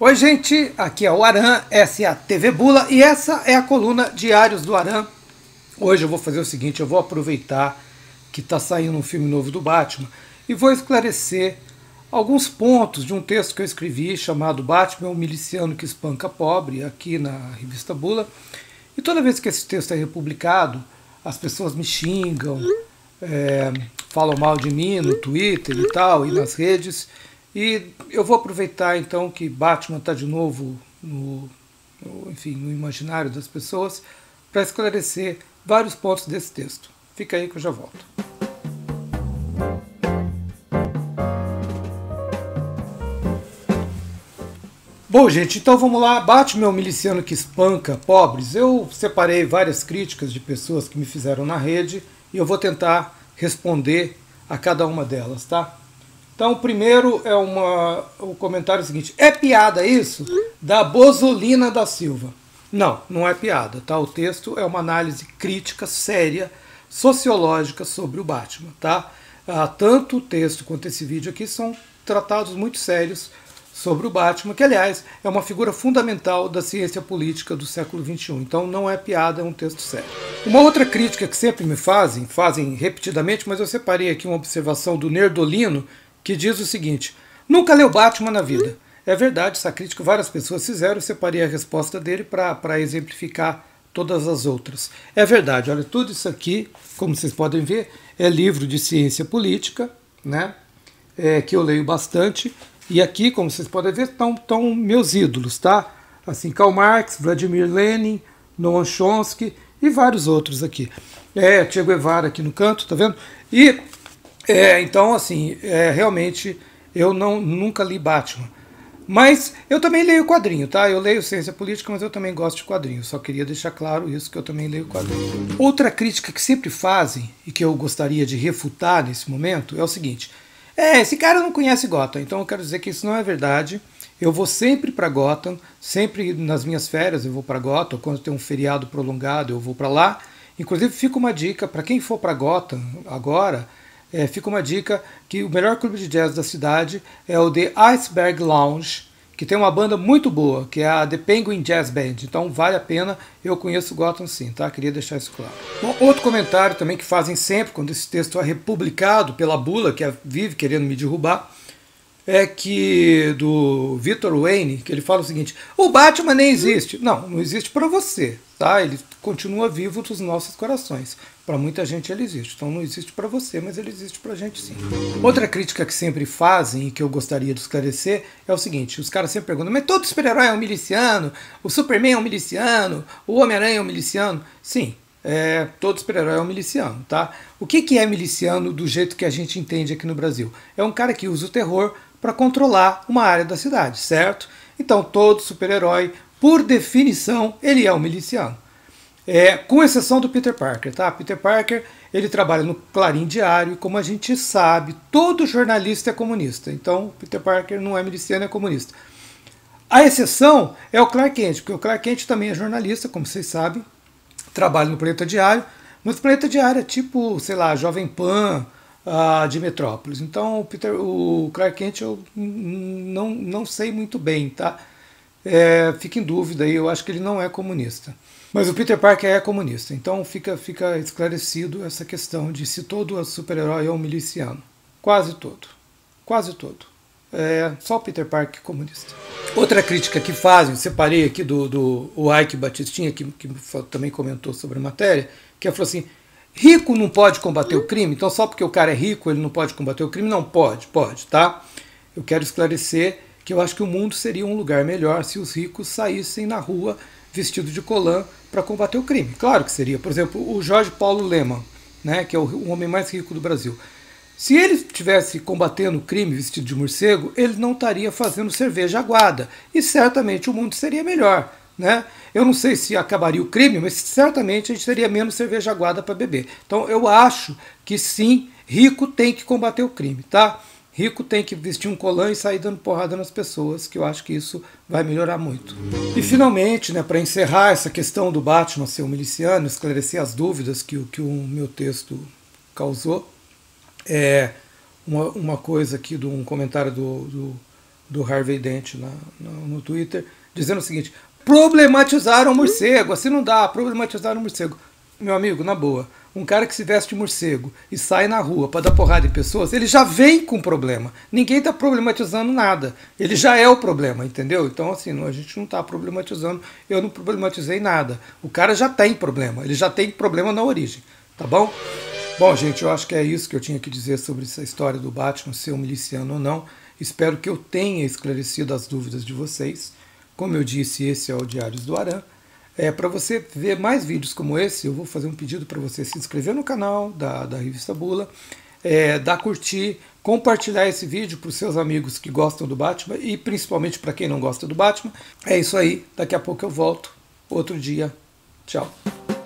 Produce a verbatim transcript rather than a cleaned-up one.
Oi gente, aqui é o Aran, essa é a T V Bula e essa é a coluna Diários do Aran. Hoje eu vou fazer o seguinte, eu vou aproveitar que está saindo um filme novo do Batman e vou esclarecer alguns pontos de um texto que eu escrevi chamado Batman, o miliciano que espanca pobre, aqui na revista Bula. E toda vez que esse texto é republicado, as pessoas me xingam, é, falam mal de mim no Twitter e tal, e nas redes. E eu vou aproveitar então que Batman está de novo no, no, enfim, no imaginário das pessoas para esclarecer vários pontos desse texto. Fica aí que eu já volto. Bom, gente, então vamos lá. Batman é o miliciano que espanca pobres. Eu separei várias críticas de pessoas que me fizeram na rede e eu vou tentar responder a cada uma delas, tá? Então, o primeiro é uma, o comentário seguinte: é piada isso? Da Bozolina da Silva. Não, não é piada, tá? O texto é uma análise crítica, séria, sociológica sobre o Batman, tá? Ah, tanto o texto quanto esse vídeo aqui são tratados muito sérios sobre o Batman, que, aliás, é uma figura fundamental da ciência política do século vinte e um. Então, não é piada, é um texto sério. Uma outra crítica que sempre me fazem, fazem repetidamente, mas eu separei aqui uma observação do Nerdolino, que diz o seguinte: nunca leu Batman na vida. É verdade, essa crítica várias pessoas fizeram, eu separei a resposta dele para exemplificar todas as outras. É verdade, olha, tudo isso aqui, como vocês podem ver, é livro de ciência política, né? É, que eu leio bastante, e aqui, como vocês podem ver, estão, estão meus ídolos, tá? Assim, Karl Marx, Vladimir Lenin, Noam Chomsky e vários outros aqui. É, Che Guevara aqui no canto, tá vendo? E É, então, assim, é, realmente eu não, nunca li Batman. Mas eu também leio quadrinho, tá? Eu leio ciência política, mas eu também gosto de quadrinho. Só queria deixar claro isso, que eu também leio quadrinho. Outra crítica que sempre fazem, e que eu gostaria de refutar nesse momento, é o seguinte: é, esse cara não conhece Gotham, então eu quero dizer que isso não é verdade. Eu vou sempre para Gotham, sempre nas minhas férias eu vou para Gotham, quando tem um feriado prolongado eu vou para lá. Inclusive fica uma dica, para quem for para Gotham agora, É, fica uma dica que o melhor clube de jazz da cidade é o The Iceberg Lounge, que tem uma banda muito boa, que é a The Penguin Jazz Band. Então vale a pena, eu conheço Gotham sim, tá? Queria deixar isso claro. Bom, outro comentário também que fazem sempre, quando esse texto é republicado pela Bula, que vive querendo me derrubar, é que do Victor Wayne, que ele fala o seguinte: o Batman nem existe. Não, não existe para você, tá? Ele continua vivo dos nossos corações. Para muita gente ele existe. Então não existe para você, mas ele existe para a gente sim. Outra crítica que sempre fazem e que eu gostaria de esclarecer é o seguinte: os caras sempre perguntam, mas todo super-herói é um miliciano? O Superman é um miliciano? O Homem-Aranha é um miliciano? Sim. É, todo super-herói é um miliciano, tá? O que, que é miliciano do jeito que a gente entende aqui no Brasil? É um cara que usa o terror para controlar uma área da cidade, certo? Então todo super-herói, por definição, ele é um miliciano. É, com exceção do Peter Parker, tá? Peter Parker, ele trabalha no Clarim Diário, e como a gente sabe, todo jornalista é comunista. Então Peter Parker não é miliciano, é comunista. A exceção é o Clark Kent, porque o Clark Kent também é jornalista, como vocês sabem, trabalha no Planeta Diário, mas o Planeta Diário é tipo, sei lá, Jovem Pan uh, de Metrópolis. Então o, Peter, o Clark Kent eu não, não sei muito bem, tá? É, fica em dúvida aí, eu acho que ele não é comunista. Mas o Peter Parker é comunista, então fica, fica esclarecido essa questão de se todo super-herói é um miliciano. Quase todo. Quase todo. É só o Peter Parker é comunista. Outra crítica que fazem, separei aqui do, do o Ike Batistinha, que, que também comentou sobre a matéria, que falou assim: rico não pode combater o crime, então só porque o cara é rico ele não pode combater o crime? Não, pode, pode, tá? Eu quero esclarecer que eu acho que o mundo seria um lugar melhor se os ricos saíssem na rua vestido de colã para combater o crime. Claro que seria. Por exemplo, o Jorge Paulo Lemann, né, que é o homem mais rico do Brasil. Se ele estivesse combatendo o crime vestido de morcego, ele não estaria fazendo cerveja aguada. E certamente o mundo seria melhor, né? Eu não sei se acabaria o crime, mas certamente a gente teria menos cerveja aguada para beber. Então eu acho que sim, rico tem que combater o crime, tá? Rico tem que vestir um colã e sair dando porrada nas pessoas, que eu acho que isso vai melhorar muito. E finalmente, né, para encerrar essa questão do Batman ser um miliciano, esclarecer as dúvidas que, que o meu texto causou, é uma, uma coisa aqui de um comentário do, do do Harvey Dent na, no, no Twitter, dizendo o seguinte: problematizaram o morcego, assim não dá, problematizaram o morcego. Meu amigo, na boa, um cara que se veste de morcego e sai na rua para dar porrada em pessoas, ele já vem com problema. Ninguém está problematizando nada. Ele já é o problema, entendeu? Então, assim, não, a gente não está problematizando. Eu não problematizei nada. O cara já tem problema. Ele já tem problema na origem. Tá bom? Bom, gente, eu acho que é isso que eu tinha que dizer sobre essa história do Batman ser um miliciano ou não. Espero que eu tenha esclarecido as dúvidas de vocês. Como eu disse, esse é o Diários do Aran. É, para você ver mais vídeos como esse, eu vou fazer um pedido para você se inscrever no canal da, da Revista Bula, é, dar curtir, compartilhar esse vídeo para os seus amigos que gostam do Batman e principalmente para quem não gosta do Batman. É isso aí, daqui a pouco eu volto, outro dia. Tchau.